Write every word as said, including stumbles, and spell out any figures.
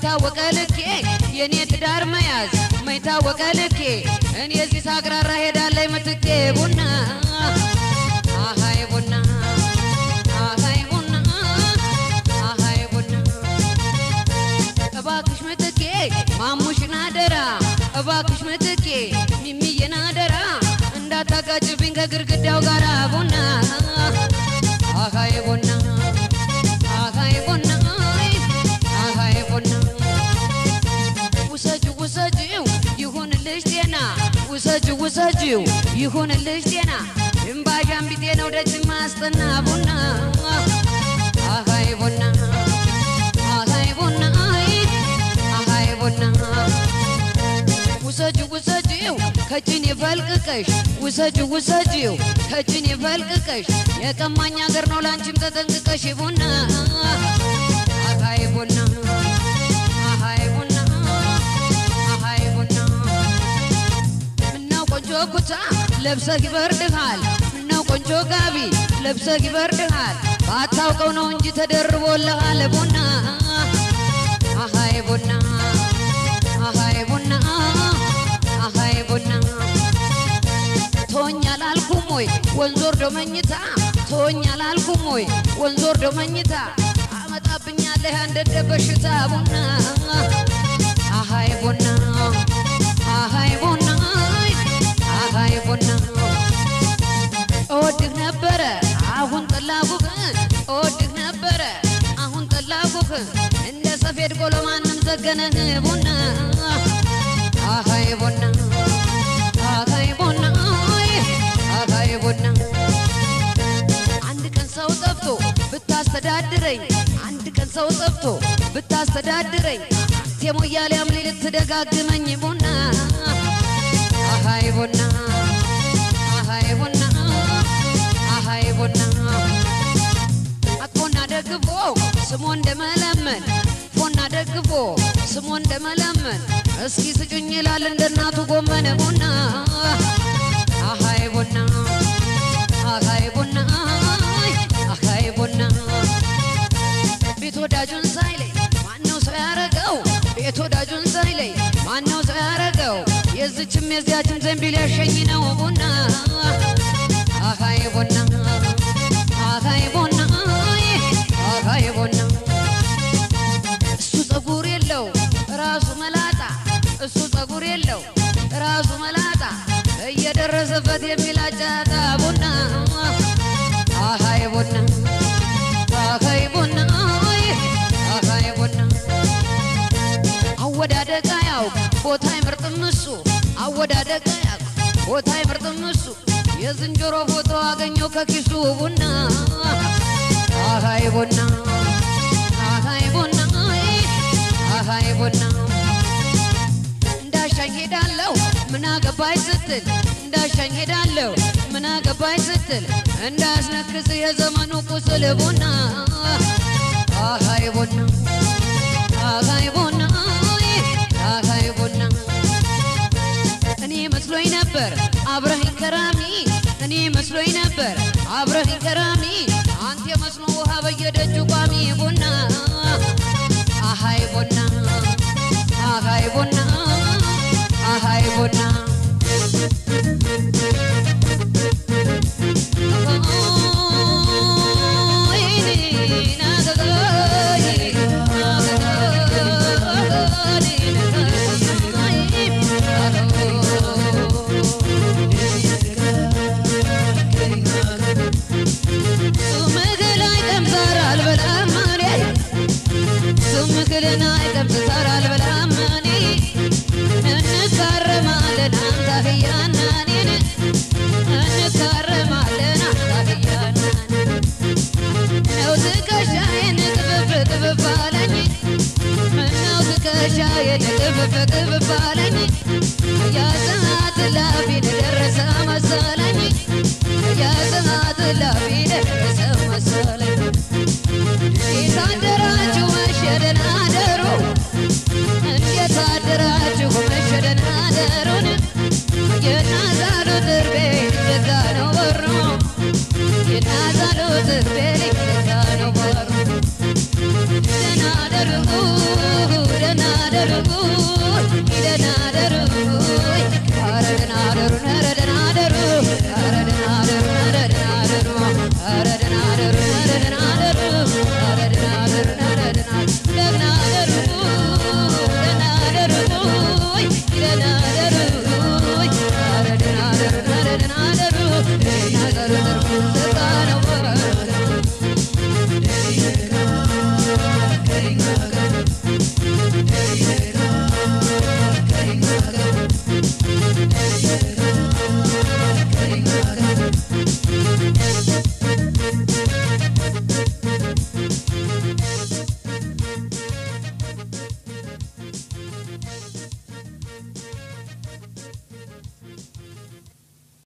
ማይታወቀ ልኬ የኔ ትዳር መያዝ ማይታወቀ ልኬ እኔ እዚህ ሳግራራ ሄዳለይ ምትኬ ቡና አሃይ ቡና አሃይ ቡና አሃይ ቡና እባክሽ ምትኬ ማሙሽና ደራ እባክሽ ምትኬ ሚሚየና ደራ እንዳታጋጭብኝ ከግርግዳው ጋራ ቡና አሃይ ቡና አሃይ ቡና አሃይ ቡና ውሰጂው ውሰጂው ይሁንልሽ ጤና ውሰጂው ውሰጂው ይሁንልሽ ጤና እምባዣም ቢጤ ነው ደጅ ማስጠና ቡና አሃይ ቡና አሃይ ቡና አሃይ ቡና ውሰጂው ውሰጂው ከጭኔ ፈልቅቀሽ ውሰጂው ውሰጂው ከጭኔ ፈልቅቀሽ የቀማኛ ሀገር ነው ላንቺም ተጠንቅቀሽ ቡና አሃይ ቡና አሃይ ቡና አሃይ ቡና ምነው ቆንጆ ኩታ ለብሰህ ይበርድሃል ምነው ቆንጆ ጋቢ ለብሰህ ይበርድሃል ባታውቀው ነው እንጂ ተደርቦልሃል ቡና አሃይ ቡና አሃይ ቡና አሃይ ቡና ቶኛል አልኩም ወይ ወንዝ ወርዶ መኝታ ቶኛል አልኩም ወይ ወንዝ ወርዶ መኝታ አመጣብኛለህ አንደ በሽታ ቡና አሃይ ቡና አሃይ ቡና አሃይ ቡና እወድህ ነበረ አሁን ጠላሁህ እወድህ ነበረ አሁን ጠላሁህ እንደ ሰፌድ ቆሎ ማንም ዘገነህ ቡና አሃይ ቡና አሃይ ቡና አሃይ ቡና አንድ ቀን ሰው ጠፍቶ ብታስተዳድረኝ አንድ ቀን ሰው ጠፍቶ ብታስተዳድረኝ የሞያሌ አምሊ ልትደጋግመኝ ቡና አሃይ ቡና አሃይ ቡና አሃይ ቡና አቆና ደግፎ ስሞ እንደመለመን ፎና ደግፎ ስሞ እንደመለመን እስኪ ስጩኝ ይላል እንደናቱ ጎመነ ቡና አሃይ ቡና አሃይ ቡና አሃይ ቡና ቤት ወዳጁን ሳይለይ ማነው ሰው ያረገው ቤት ወዳጁን ሳይለይ ማነው ሰው ያረገው የዝችም የዚያችም ዘንቢል ያሸኝ ነው ቡና አሃይ ቡና አሃይ ቡና አሃይ ቡና እሱ ጸጉር የለው ራሱ መላጣ እሱ ጸጉር የለው ራሱ መላጣ እየደረሰበት የሚላጫታ ቡና አሃይ ቡና አሃይ ቡና አሃይ ቡና አወዳደቃ ያውቅ ቦታ አይመርጥም እሱ አወዳደቃ ያውቅ ቦታ አይመርጥም እሱ የዝንጀሮ ፎቶ አገኘው ከኪሱ ቡና አሃይ ቡና አሃይ ቡና አሃይ ቡና እንዳሻኝ ሄዳለሁ ምን አገባኝ ስትል እንዳሻኝ ሄዳለሁ ምን አገባኝ ስትል እንዳስነክስ የዘመኑ ቁስል ቡና አሃይ ቡና አሃይ ቡና አሃይ ቡና እኔ መስሎኝ ነበር አብረኸኝ ከራሚ እኔ መስሎኝ ነበር አብረኸኝ ከራሚ አንተ መስሎ ውሃ በየደጁ ቋሚ ቡና አሃይ ቡና አሃይ ቡና አሃይ ቡና ስምክልና ይቀምሳር አልበላም እኔ እንካረማለን አንተ ህያናኔን እንካረማለን አንተ ህያናኔ ነው ትከሻዬን ቅብብ ቅብብ አለኝ ምነው ትከሻዬን ቅብብ ቅብብ አለኝ ያሰዓት ላፊን ደረሰ መሰለኝ ያሰዓት ላፊን ደረሰ መሰለኝ የታደራችሁ መሸደን አደሩ እንዴት አደራችሁ መሸደን አደሩን የናዛሉ ትርቤ ዘጋ ነው በሩ የናዛሉ ትርቤ ዘጋ ነው በሩ ደህና ደናደሩ ደናደሩ አረ ደናደሩ